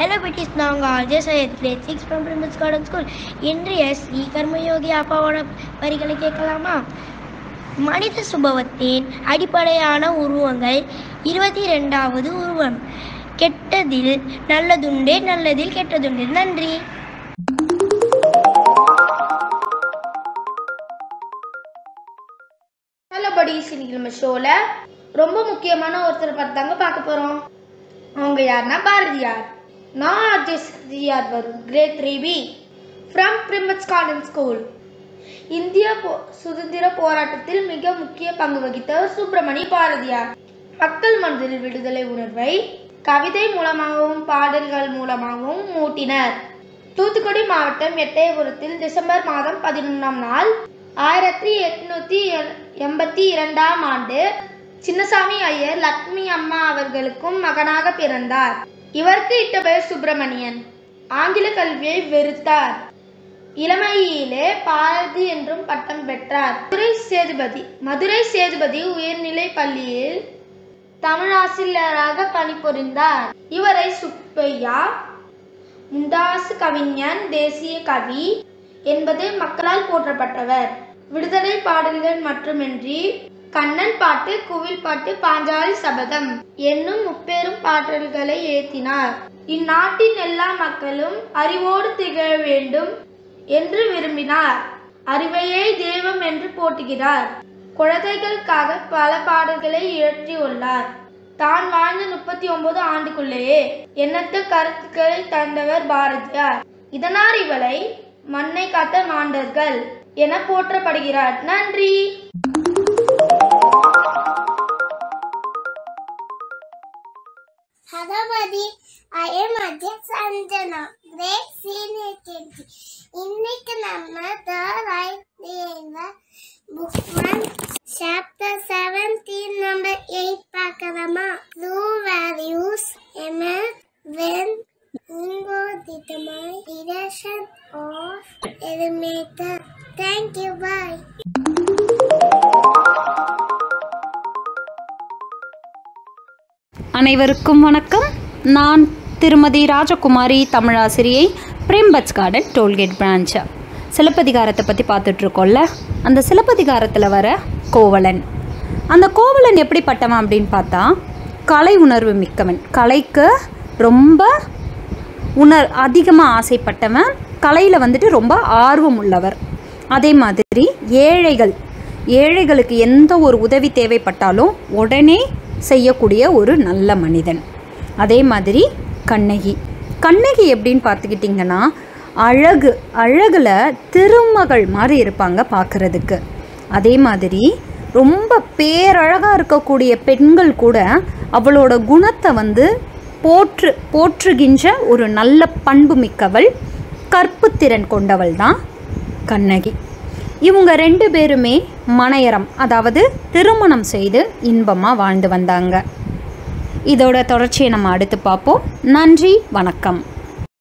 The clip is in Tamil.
Hello, bitches. Now, just grade 6 from Prim Buds Garden School. இன்றைய ஸ்ரீ கர்மயோகி அப்பாவோட வரிகளை கேட்கலாமா? மனித சுபவத்தின் அடிப்படையான உருவங்கள் 22வது உருவம். கெட்டதில் நல்லதுண்டே, நல்லதில் கெட்டதுண்டே. நன்றி. ஹலோ buddies, இன்னைக்கு நம்ம ஷோல ரொம்ப முக்கியமான ஒருத்தரை பார்த்தாங்க பார்க்க போறோம். அவங்க யாருன்னா பாரதியார். நான் அஜய் வரும் grade 3B from Prim Buds Garden School. இந்திய சுதந்திர போராட்டத்தில் மிக முக்கிய பங்கு வகித்தவர் சுப்பிரமணிய பாரதியார். மக்கள் மனதில் விடுதலை உணர்வை கவிதை மூலமாகவும் பாடல்கள் மூலமாகவும் மூட்டினர். தூத்துக்குடி மாவட்டம் எட்டயபுரத்தில் டிசம்பர் மாதம் 11ஆம் நாள் 1882ஆம் ஆண்டு சின்னசாமி ஐயர் லட்சுமி அம்மா அவர்களுக்கும் மகனாக பிறந்தார். இவருக்கு இட்ட பெயர் சுப்பிரமணியன். ஆங்கில கல்வியை வெறுத்தார். இளமையிலே பாரதி என்றும் பட்டம் பெற்றார். மதுரை சேதுபதி உயர்நிலை பள்ளியில் தமிழாசிரியராக பணிபுரிந்தார். இவரை சுப்பையா, முண்டாசு கவிஞன், தேசிய கவி என்பது மக்களால் போற்றப்பட்டவர். விடுதலை பாடல்கள் மட்டுமின்றி கண்ணன் பாட்டு, குவில் பாட்டு, பாஞ்சாலி சபதம் என்னும் முப்பெரும் பாடல்களை ஏற்றினார். இந்நாட்டின் எல்லா மக்களும் அறிவோடு திகழ வேண்டும் என்று விரும்பினார். அறிவையே தெய்வம் என்று போற்றுகிறார். குழந்தைகளுக்காக பல பாடல்களை இயற்றியுள்ளார். தான் வாழ்ந்த 39 ஆண்டுக்குள்ளேயே எண்ணற்ற கருத்துக்களை தந்தவர் பாரதியார். இதனால் இவரை மண்ணை காத்த மாண்டர்கள் என போற்றப்படுகிறார். நன்றி. Hello buddy, I am Ajay Sanjana, grade senior KG. இன்னைக்கு நம்ம the right book 1 chapter 17 number 8 பார்க்கலாமா? True values emerge when ego determines direction of eliminator. Thank you, bye. அனைவருக்கும் வணக்கம். நான் திருமதி ராஜகுமாரி, தமிழாசிரியை, Prim Buds Garden toll gate branch. சிலப்பதிகாரத்தை பற்றி பார்த்துட்ருக்கோம்ல, அந்த சிலப்பதிகாரத்தில் வர கோவலன். அந்த கோவலன் எப்படிப்பட்டவன் அப்படின்னு பார்த்தா, கலை உணர்வு மிக்கவன். கலைக்கு ரொம்ப அதிகமாக ஆசைப்பட்டவன். கலையில் வந்துட்டு ரொம்ப ஆர்வம் உள்ளவர். அதே மாதிரி ஏழைகளுக்கு எந்த ஒரு உதவி தேவைப்பட்டாலும் உடனே செய்யக்கூடிய ஒரு நல்ல மனிதன். அதே மாதிரி கண்ணகி எப்படின்னு பார்த்துக்கிட்டிங்கன்னா, அழகில் திருமகள் மாதிரி இருப்பாங்க பார்க்குறதுக்கு. அதே மாதிரி ரொம்ப பேரழகாக இருக்கக்கூடிய பெண்கள் கூட அவளோட குணத்தை போற்றுகின்ற ஒரு நல்ல பண்பு மிக்கவள், கற்புத்திறன் கொண்டவள் தான் கண்ணகி. இவங்க 2 பேருமே மனையறம், அதாவது திருமணம் செய்து இன்பமாக வாழ்ந்து வந்தாங்க. இதோட தொடர்ச்சியை நம்ம அடுத்து பார்ப்போம். நன்றி, வணக்கம்.